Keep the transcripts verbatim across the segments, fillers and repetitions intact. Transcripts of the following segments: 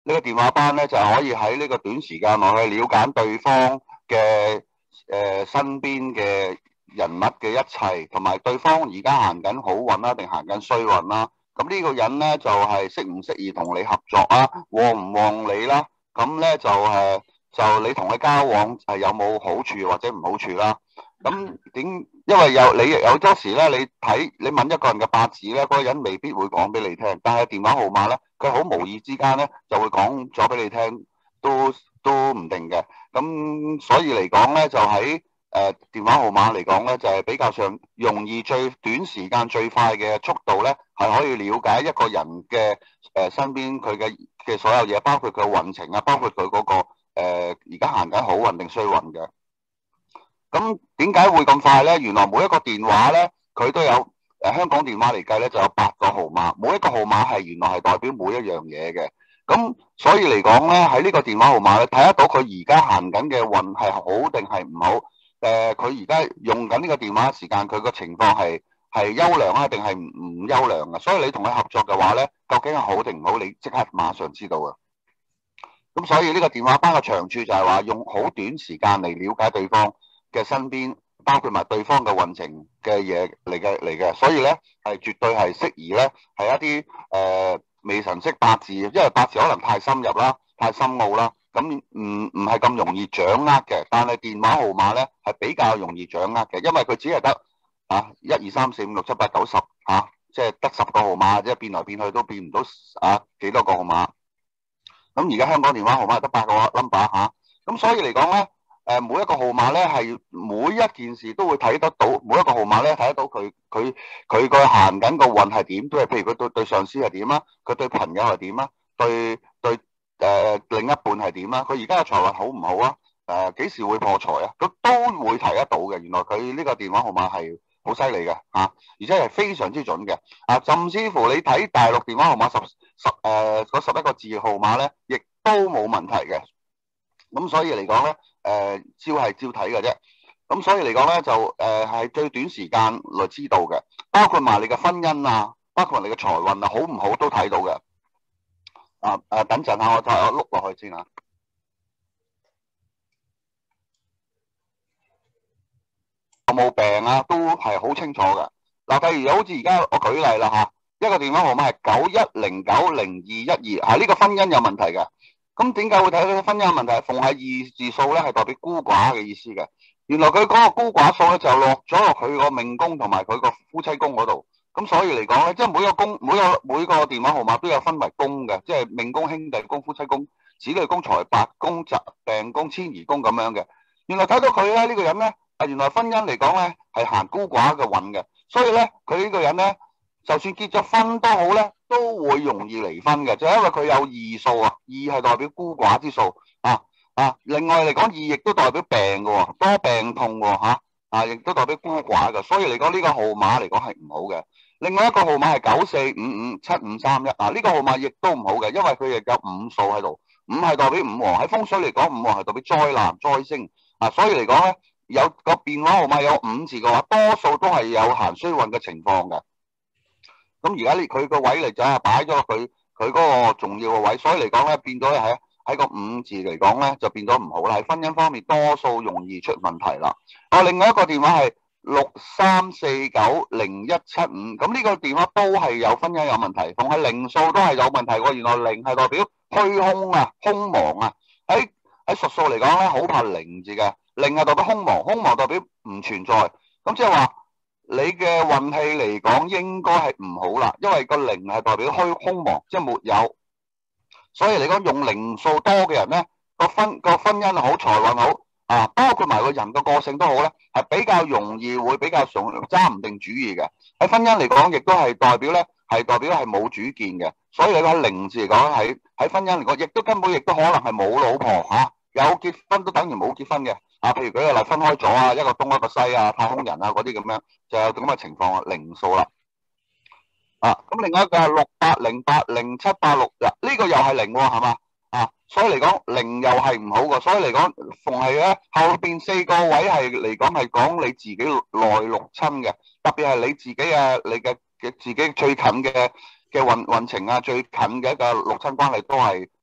呢個電話班咧就可以喺呢個短時間內去了解對方嘅誒、呃、身邊嘅人物嘅一切，同埋對方而家行緊好運啦，定行緊衰運啦。咁呢個人咧就係適唔適宜同你合作啊，旺唔旺你啦。咁咧就誒就你同佢交往係有冇好處或者唔好處啦。咁點？因為有你有多時咧，你睇你問一個人嘅八字咧，嗰個人未必會講俾你聽，但係電話號碼咧，佢好無意之間咧就會講咗俾你聽，都都唔定嘅。咁所以嚟講咧，就喺誒電話號碼嚟講咧，就係比較上容易最短時間最快嘅速度咧，係可以了解一個人嘅誒身邊佢嘅嘅所有嘢，包括佢嘅運程啊，包括佢嗰個誒而家行緊好運定衰運嘅。咁點解會咁快咧？原來每一個電話咧，佢都有誒、呃、香港電話嚟計咧，就有八個號碼，每一個號碼係原來係代表每一樣嘢嘅。咁所以嚟講咧，喺呢個電話號碼咧，睇得到佢而家行緊嘅運係好定係唔好？誒、呃，佢而家用緊呢個電話時間，佢個情況係係優良啊，定係唔唔優良啊？所以你同佢合作嘅話咧，究竟係好定唔好？你即刻馬上知道啊！咁所以呢個電話班嘅長處就係話用好短時間嚟了解對方嘅身邊，包括埋對方嘅運程嘅嘢嚟嘅嚟嘅，所以咧係絕對係適宜咧，係一啲誒未神識八字，因為八字可能太深入啦，太深奧啦，咁唔唔係咁容易掌握嘅。但係電話號碼咧係比較容易掌握嘅，因為佢只係得啊一二三四五六七八九十嚇，即係得十個號碼，即係變來變去都變唔到啊幾多個號碼。咁而家香港電話號碼得八個 number 嚇，咁所以嚟講咧。誒每一個號碼咧係每一件事都會睇得到，每一個號碼咧睇得到佢佢佢個行緊個運係點，都係譬如佢對對上司係點啦，佢對朋友係點啦，對對誒、呃、另一半係點啦，佢而家嘅財運好唔好啊？誒、呃、幾時會破財啊？佢都會提得到嘅。原來佢呢個電話號碼係好犀利嘅嚇，而且係非常之準嘅啊！甚至乎你睇大陸電話號碼十十誒嗰十一個字號碼咧，亦都冇問題嘅。咁所以嚟講咧。誒、呃、照係照睇嘅啫，咁所以嚟講咧就誒係、呃、最短時間來知道嘅，包括埋你嘅婚姻啊，包括埋你嘅財運啊，好唔好都睇到嘅。啊啊，等陣下我睇我碌落去先啊。有冇病啊？都係好清楚嘅。嗱，譬如好似而家我舉例啦嚇，一個電話號碼係九一零九零二一二，啊呢、這個婚姻有問題嘅。咁點解會睇到婚姻問題？逢係二字數咧，係代表孤寡嘅意思嘅。原來佢嗰個孤寡數咧就落咗落佢個命宮同埋佢個夫妻宮嗰度。咁所以嚟講咧，即係每個宮每個每個電話號碼都有分為宮嘅，即係命宮、兄弟宮、夫妻宮、子女宮、財帛宮、疾病宮、遷移宮咁樣嘅。原來睇到佢咧呢個人咧，啊原來婚姻嚟講咧係行孤寡嘅運嘅，所以咧佢呢個人咧，就算結咗婚都好咧，都會容易離婚嘅，就係因為佢有二數啊，二係代表孤寡之數啊啊。另外嚟講，二亦都代表病嘅喎，多病痛喎嚇啊，亦都代表孤寡嘅。所以嚟講呢個號碼嚟講係唔好嘅。另外一個號碼係九四五五七五三一啊，呢個號碼亦都唔好嘅，因為佢亦有五數喺度，五係代表五黃，喺風水嚟講，五黃係代表災難災星啊。所以嚟講咧，有個電話號碼有五字嘅話，多數都係有行衰運嘅情況嘅。咁而家呢，佢個位嚟就係擺咗佢佢嗰個重要嘅位，所以嚟講咧，變咗喺喺個五字嚟講咧，就變咗唔好啦。喺婚姻方面，多數容易出問題啦。啊，另外一個電話係六三四九零一七五，咁呢個電話都係有婚姻有問題，同係零數都係有問題喎。原來零係代表虛空啊、空亡啊。喺喺術數嚟講咧，好怕零字嘅，零係代表空亡，空亡代表唔存在。咁即係話，你嘅運氣嚟講應該係唔好啦，因為個零係代表虛空亡，即係沒有。所以嚟講用零數多嘅人咧，個婚個婚姻好，財運好啊，包括埋個人個個性都好咧，係比較容易會比較上揸唔定主意嘅。喺婚姻嚟講，亦都係代表咧，係代表係冇主見嘅。所以你講零字嚟講，喺喺婚姻嚟講，亦都根本亦都可能係冇老婆嚇、啊，有結婚都等於冇結婚嘅。啊，譬如舉個例，分開咗啊，一個東一個西啊，太空人啊嗰啲咁樣，就有咁嘅情況啊，零數啦。啊，咁另外一個係六八零八零七八六嗱，呢個又係零喎，係嘛？啊，所以嚟講零又係唔好嘅，所以嚟講逢係咧後邊四個位係嚟講係講你自己內六親嘅，特別係你自己啊，你嘅嘅自己最近嘅嘅運運程啊，最近嘅一個六親關係都係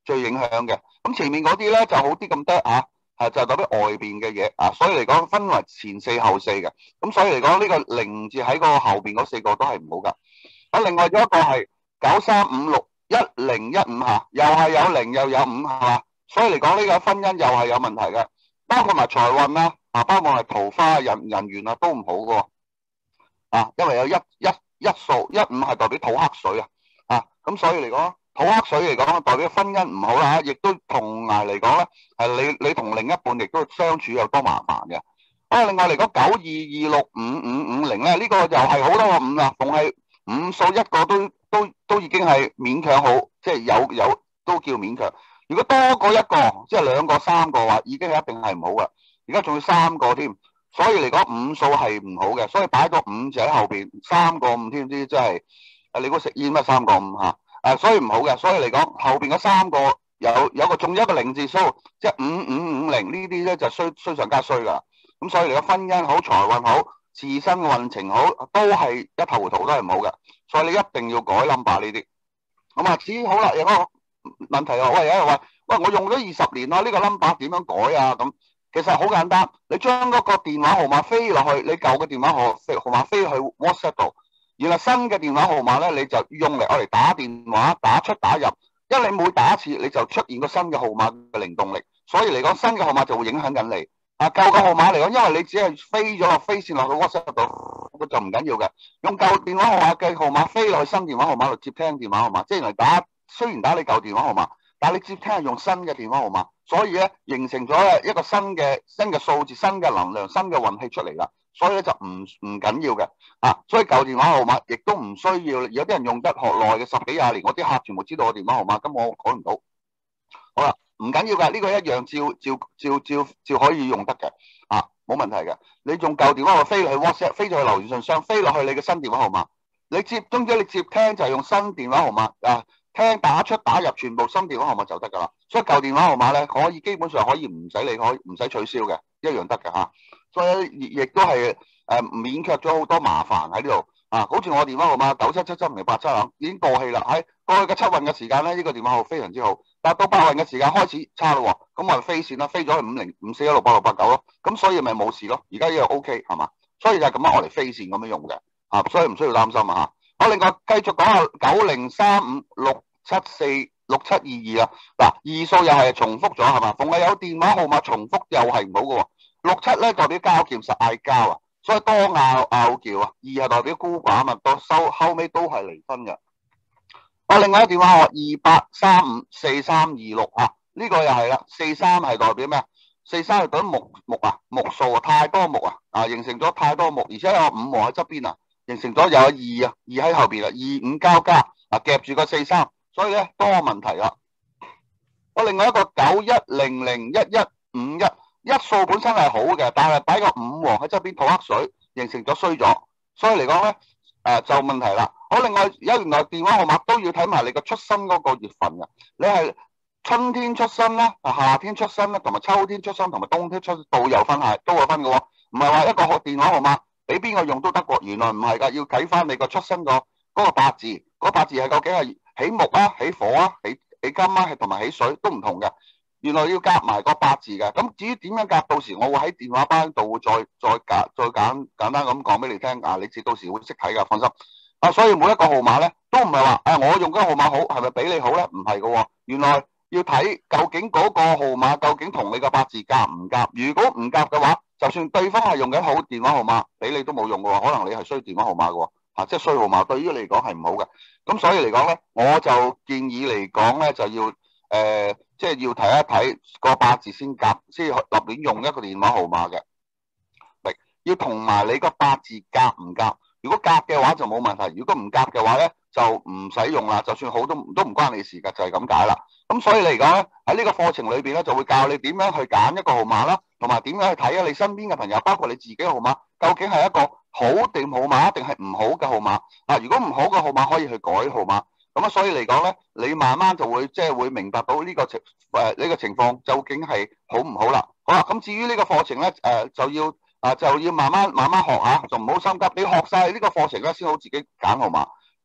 最影響嘅。咁前面嗰啲咧就好啲咁多嚇，係就代表外邊嘅嘢啊。所以嚟講分為前四後四嘅。咁所以嚟講呢個零字喺個後邊嗰四個都係唔好噶。啊，另外仲有一個係九三五六一零一五嚇，又係有零又有五係嘛？所以嚟講呢個婚姻又係有問題嘅，包括埋財運啦，啊，包括係桃花人人緣啊都唔好嘅。啊，因為有一一一數一五係代表土克水啊，啊，咁所以嚟講土克水嚟講代表婚姻唔好啦，亦都同埋嚟講咧係你你同另一半亦都相處有多麻煩嘅。啊，另外嚟講九二二六五五五零咧，呢個又係好多個五啦，逢係五數一個都都都已經係勉強好，即係有有都叫勉強。如果多過一個，即係兩個三個話，已經係一定係唔好噶。而家仲要三個添。所以嚟講五數係唔好嘅，所以擺個五字喺後邊，三個五添知，真係啊！你估食煙咩？三個五嚇啊，所以唔好嘅。所以嚟講後邊嗰三個有有個仲有一個零字數，即係五五五零呢啲咧就衰衰上加衰噶。咁所以嚟講婚姻好、財運好、自身運程好，都係一頭糊塗，都係唔好嘅。所以你一定要改 number 呢啲。咁啊，至於好啦，有個問題啊，喂，有人話喂，我用咗二十年啦，呢個 number 點樣改啊？咁其實好簡單，你將嗰個電話號碼飛落去，你舊嘅電話號號碼飛去 WhatsApp 度，然後新嘅電話號碼咧，你就用嚟我嚟打電話、打出打入，因為你每打一次你就出現個新嘅號碼嘅靈動力，所以嚟講新嘅號碼就會影響緊你。啊，舊嘅號碼嚟講，因為你只係飛咗落飛線落去 WhatsApp 度，就唔緊要嘅。用舊電話號碼嘅號碼飛落去新電話號碼度接聽電話號碼，即係嚟打，雖然打你舊電話號碼，但係你接聽係用新嘅電話號碼。所以咧，形成咗一個新嘅新嘅數字、新嘅能量、新嘅運氣出嚟啦。所以咧就唔唔緊要嘅啊。所以舊電話號碼亦都唔需要。有啲人用得學耐嘅十幾廿年，我啲客全部知道我電話號碼，咁我改唔到。好啦，唔緊要㗎，呢個一樣照照照照照可以用得嘅啊，冇問題嘅。你用舊電話號碼飛落去 WhatsApp，飛咗去留言信箱，飛落去你嘅新電話號碼。你接總之你接聽就係用新電話號碼啊。聽打出打入全部新電話號碼就得噶啦，所以舊電話號碼咧可以基本上可以唔使你可以唔使取消嘅，一樣得嘅嚇。所以亦都係誒、呃、免卻咗好多麻煩喺呢度啊。好似我電話號碼九七七七零八七零已經過氣啦，喺過去嘅七運嘅時間咧，呢、這個電話號非常之好，但係到八運嘅時間開始差咯喎，咁我係飛線啦，飛咗去五零五四一六八六八九咯，咁所以咪冇事咯。而家呢個 O K 係嘛，所以就係咁樣我嚟飛線咁樣用嘅啊，所以唔需要擔心啊嚇。我另外繼續講下九零三五六七四六七二二啦，嗱，二數又係重複咗係嘛？逢係有電話號碼重複又係唔好嘅喎。六七咧代表交劍實嗌交啊，所以多拗拗撬啊。二係代表孤寡啊，到收後尾都係離婚嘅。我另外一個電話號二八三五四三二六啊，呢個又係啦，四三係代表咩？四三係代表木木啊，木數啊，太多木啊，啊形成咗太多木，而且有五黃喺側邊啊，形成咗有二啊，二喺後邊啊，二五交加啊，夾住個四三。所以咧多問題啦。我另外一個九一零零一一五一，一數本身係好嘅，但係擺個五黃喺側邊土克水，形成咗衰咗。所以嚟講咧，誒就問題啦。好，另外有原來電話號碼都要睇埋你個出生嗰個月份嘅。你係春天出生啦，夏天出生啦，同埋秋天出生同埋冬天出生都有分係，都有分嘅喎。唔係話一個電話號碼俾邊個用都得喎。原來唔係㗎，要睇翻你個出生個嗰個八字，嗰、嗰個八字係究竟係起木啊、起火啊、起起金啊，係同埋起水都唔同嘅。原來要夾埋個八字嘅。咁至於點樣夾，到時我會喺電話班度會再再簡再簡簡單咁講俾你聽啊！你至到時會識睇㗎，放心。啊，所以每一個號碼咧都唔係話誒我用嗰個號碼好，係咪比你好咧？唔係嘅喎，原來要睇究竟嗰個號碼究竟同你個八字夾唔夾。如果唔夾嘅話，就算對方係用緊好電話號碼，俾你都冇用嘅喎，可能你係衰電話號碼嘅喎。啊，即係衰號碼對於你嚟講係唔好嘅。咁所以嚟講咧，我就建議嚟講咧，就要誒，即、呃、係、就是、要睇一睇個八字先夾，先立亂用一個電話號碼嘅。要同埋你個八字夾唔夾？如果夾嘅話就冇問題，如果唔夾嘅話咧就唔使用啦。就算好都都唔關你事㗎，就係咁解啦。咁所以嚟講咧，喺呢個課程裏邊咧就會教你點樣去揀一個號碼啦，同埋點樣去睇下你身邊嘅朋友，包括你自己嘅號碼，究竟係一個好定號碼定係唔好嘅號碼啊？如果唔好嘅號碼可以去改號碼。咁啊，所以嚟講咧，你慢慢就會即係、就是、會明白到呢個情誒呢個情況究竟係好唔好啦。好啦，咁至於呢個課程咧誒、呃、就要。啊，就要慢慢慢慢學下，就唔好心急。你學晒呢個課程咧，先好自己揀號碼。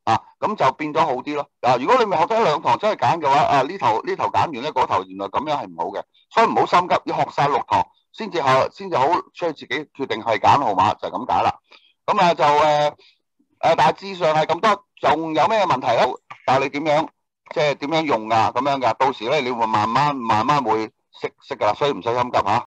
啊，咁就變咗好啲咯。啊，如果你咪學得一兩堂真係揀嘅話，啊呢頭呢頭揀完咧，嗰頭原來咁樣係唔好嘅，所以唔好心急，要學晒六堂先至學，先至好出去自己決定係揀號碼，就係咁解啦。咁啊就誒誒大致上係咁多，仲有咩問題咧？但係你點樣即係點樣用啊？咁樣噶，到時咧你會慢慢慢慢會識識噶啦，所以唔使心急嚇。